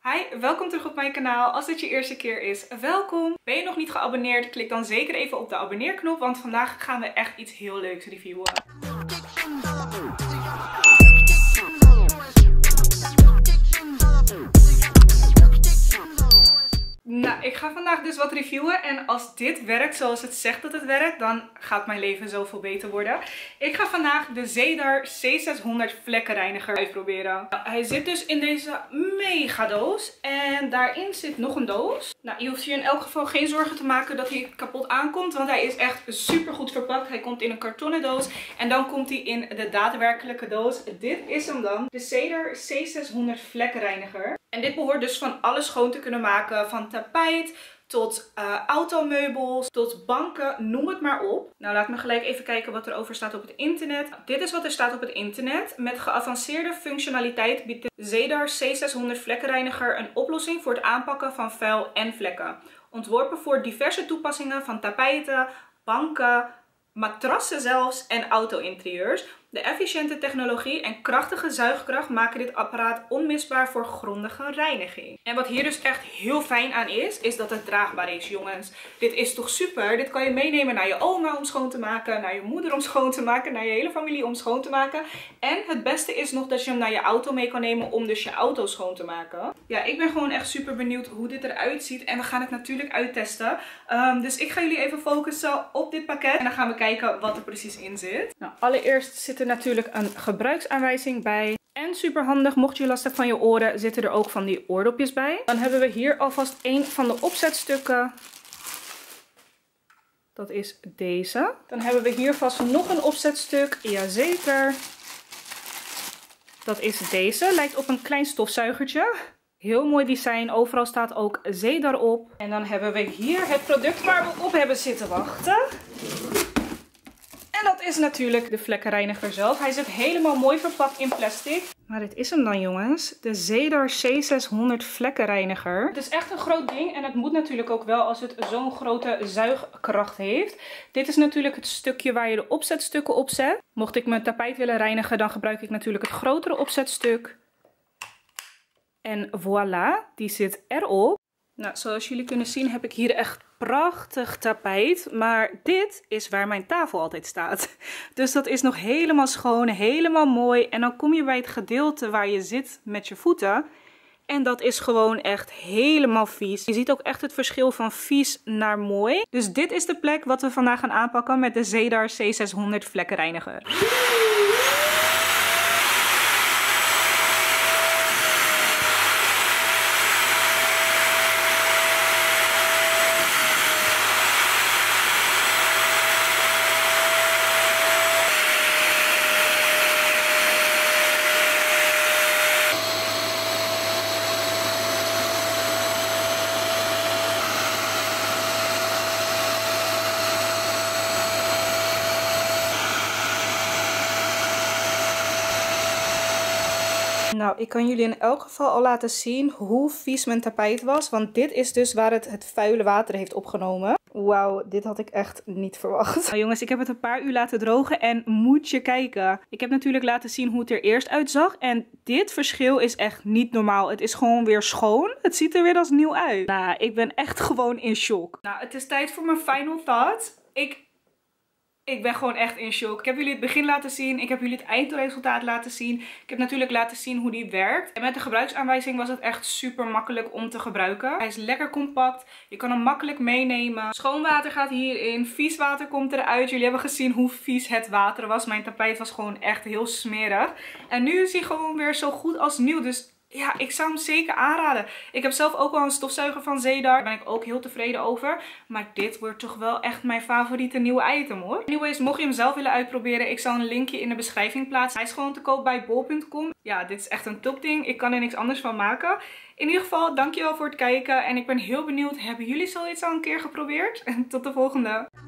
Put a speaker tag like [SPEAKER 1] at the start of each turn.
[SPEAKER 1] Hi, welkom terug op mijn kanaal. Als dit je eerste keer is, welkom. Ben je nog niet geabonneerd? Klik dan zeker even op de abonneerknop, want vandaag gaan we echt iets heel leuks reviewen. Nou, ik ga vandaag dus wat reviewen en als dit werkt zoals het zegt dat het werkt, dan gaat mijn leven zoveel beter worden. Ik ga vandaag de Zedar C600 vlekkenreiniger uitproberen. Nou, hij zit dus in deze mega doos en daarin zit nog een doos. Nou, je hoeft hier in elk geval geen zorgen te maken dat hij kapot aankomt, want hij is echt super goed verpakt. Hij komt in een kartonnen doos en dan komt hij in de daadwerkelijke doos. Dit is hem dan, de Zedar C600 vlekkenreiniger. En dit behoort dus van alles schoon te kunnen maken, van tapijt tot automeubels, tot banken, noem het maar op. Nou, laat me gelijk even kijken wat er over staat op het internet. Dit is wat er staat op het internet. Met geavanceerde functionaliteit biedt de Zedar C600 vlekkenreiniger een oplossing voor het aanpakken van vuil en vlekken. Ontworpen voor diverse toepassingen van tapijten, banken, matrassen zelfs en auto-interieurs. De efficiënte technologie en krachtige zuigkracht maken dit apparaat onmisbaar voor grondige reiniging. En wat hier dus echt heel fijn aan is dat het draagbaar is, jongens. Dit is toch super? Dit kan je meenemen naar je oma om schoon te maken, naar je moeder om schoon te maken, naar je hele familie om schoon te maken. En het beste is nog dat je hem naar je auto mee kan nemen om dus je auto schoon te maken. Ja, ik ben gewoon echt super benieuwd hoe dit eruit ziet en we gaan het natuurlijk uittesten. Dus ik ga jullie even focussen op dit pakket en dan gaan we kijken wat er precies in zit. Nou, allereerst zit er natuurlijk een gebruiksaanwijzing bij. En super handig, mocht je last hebben van je oren, zitten er ook van die oordopjes bij. Dan hebben we hier alvast een van de opzetstukken. Dat is deze. Dan hebben we hier vast nog een opzetstuk. Jazeker. Dat is deze. Lijkt op een klein stofzuigertje. Heel mooi design. Overal staat ook Zedar op. En dan hebben we hier het product waar we op hebben zitten wachten. En dat is natuurlijk de vlekkenreiniger zelf. Hij zit helemaal mooi verpakt in plastic. Maar dit is hem dan, jongens. De Zedar C600 vlekkenreiniger. Het is echt een groot ding en het moet natuurlijk ook wel als het zo'n grote zuigkracht heeft. Dit is natuurlijk het stukje waar je de opzetstukken op zet. Mocht ik mijn tapijt willen reinigen, dan gebruik ik natuurlijk het grotere opzetstuk. En voilà, die zit erop. Nou, zoals jullie kunnen zien heb ik hier echt prachtig tapijt. Maar dit is waar mijn tafel altijd staat. Dus dat is nog helemaal schoon, helemaal mooi. En dan kom je bij het gedeelte waar je zit met je voeten. En dat is gewoon echt helemaal vies. Je ziet ook echt het verschil van vies naar mooi. Dus dit is de plek wat we vandaag gaan aanpakken met de Zedar C600 vlekkenreiniger. Nou, ik kan jullie in elk geval al laten zien hoe vies mijn tapijt was. Want dit is dus waar het vuile water heeft opgenomen. Wauw, dit had ik echt niet verwacht. Nou jongens, ik heb het een paar uur laten drogen en moet je kijken. Ik heb natuurlijk laten zien hoe het er eerst uitzag. En dit verschil is echt niet normaal. Het is gewoon weer schoon. Het ziet er weer als nieuw uit. Nou, ik ben echt gewoon in shock. Nou, het is tijd voor mijn final thought. Ik ben gewoon echt in shock. Ik heb jullie het begin laten zien. Ik heb jullie het eindresultaat laten zien. Ik heb natuurlijk laten zien hoe die werkt. En met de gebruiksaanwijzing was het echt super makkelijk om te gebruiken. Hij is lekker compact. Je kan hem makkelijk meenemen. Schoon water gaat hierin. Vies water komt eruit. Jullie hebben gezien hoe vies het water was. Mijn tapijt was gewoon echt heel smerig. En nu is hij gewoon weer zo goed als nieuw. Dus ja, ik zou hem zeker aanraden. Ik heb zelf ook wel een stofzuiger van Zedar. Daar ben ik ook heel tevreden over. Maar dit wordt toch wel echt mijn favoriete nieuwe item, hoor. Anyways, mocht je hem zelf willen uitproberen, ik zal een linkje in de beschrijving plaatsen. Hij is gewoon te koop bij bol.com. Ja, dit is echt een topding. Ik kan er niks anders van maken. In ieder geval, dankjewel voor het kijken. En ik ben heel benieuwd, hebben jullie zoiets al een keer geprobeerd? En tot de volgende.